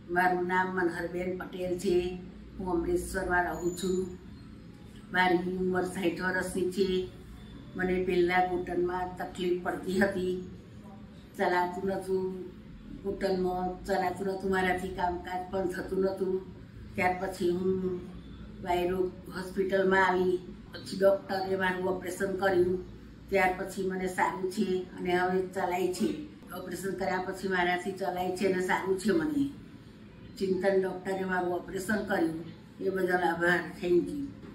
મારું નામ મનહરબેન પટેલ છે। હું અમરેશ્વરમાં રહું છું। મારી ઉંમર 60 વર્ષની છે। મને પહેલાં ઘૂંટણમાં તકલીફ પડતી હતી, ચલાતું નહોતું, ઘૂંટણમાં ચલાતું નહોતું, મારાથી કામકાજ પણ થતું નહોતું। ત્યાર પછી હું વાયરોગ હોસ્પિટલમાં આવી, પછી ડૉક્ટરે મારું ઓપરેશન કર્યું। ત્યાર પછી મને સારું છે અને હવે ચલાય છે। ઓપરેશન કર્યા પછી મારાથી ચલાય છે અને સારું છે। મને ચિંતન ડૉક્ટરે મારું ઓપરેશન કર્યું, એ બદલ આભાર, થેન્ક યુ।